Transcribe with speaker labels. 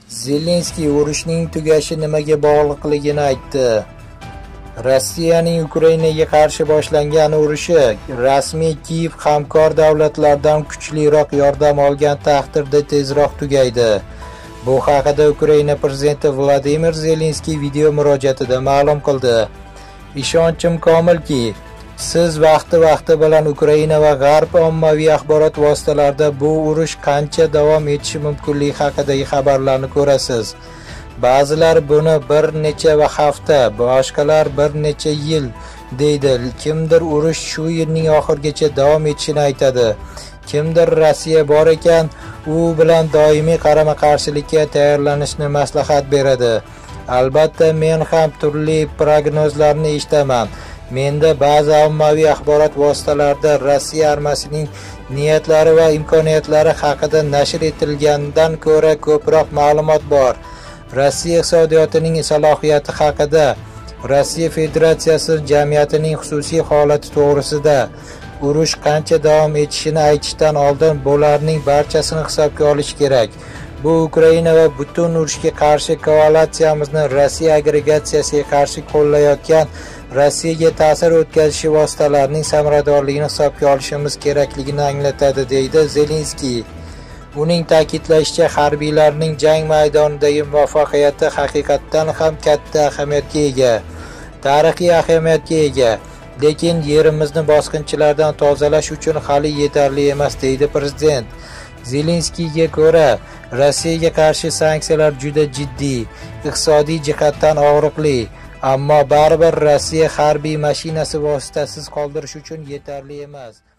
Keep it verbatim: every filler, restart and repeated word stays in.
Speaker 1: Zelenskiy urushning tugashi nimaga bog'liqligini aytdi. Rossiyaning Ukrainaga qarshi boshlangan urushi rasmiy Kiyev hamkor davlatlardan kuchliroq yordam olgan taqdirda tezroq tugaydi. Bu haqida Ukraina prezidenti Vladimir Zelenskiy video murojaatida ma'lum qildi. Ishonchim komilki, siz vaqti-vaqti bilan Ukraina va G'arb ommaviy axborot vositalarida bu urush qancha davom etishi mumkinligi haqidagi xabarlarni ko'rasiz. Ba'zilar buni bir necha va hafta, boshqalar bir necha yil deydi. Kimdir urush shu yilning oxirigacha davom etishini aytadi. Kimdir Rossiya bor ekan, u bilan doimiy qarama-qarshilikka tayyorlanishni maslahat beradi. Albatta, men ham turli prognozlarni eshitaman. Menda ba'zi ommaviy axborot vositalarida Rossiya armiyasining niyatlari va imkoniyatlari haqida nashr etilganidan ko'ra ko'proq ma'lumot bor. Rossiya iqtisodiyotining salohiyati haqida, Rossiya Federatsiyasi jamiyatining xususiy holati to'g'risida, urush qancha davom etishini aytishdan oldin bularning barchasini hisobga olish kerak. Bu Ukraina va butun urushga qarshi koalitsiyamizni Rossiya agregatsiyasiga qarshi qo'llayotgan Rossiyaga ta'sir o'tkazishi vositalarining samaradorligini hisobga olishimiz kerakligini anglatadi, deydi Zelenskiy. Uning ta'kidlashicha, harbiylarning jang maydonidagi muvaffaqiyati haqiqatdan ham katta ahamiyatga ega, tarixiy ahamiyatga ega, lekin yerimizni bosqinchilardan tozalash uchun hali yetarli emas, deydi prezident. Zelenskiyga ko'ra, Rossiyaga qarshi sanksiyalar juda jiddiy, iqtisodiy jihatdan og'riqli, ammo baribir Rossiya harbiy mashinasi vositasiz qoldirish uchun yetarli emas.